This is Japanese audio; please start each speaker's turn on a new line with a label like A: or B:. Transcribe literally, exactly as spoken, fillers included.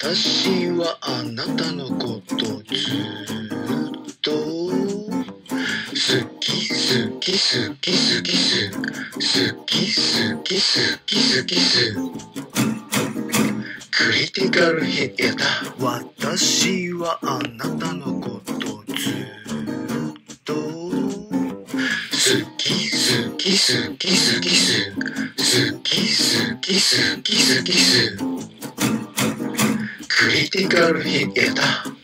A: 私はあなたのことずっと好き好き好き好きす好き好き好き好きすクリティカルヒットやった私はあなたのことずっと好き好き好き好きす好き好き好き好きすクリティカルヒットやった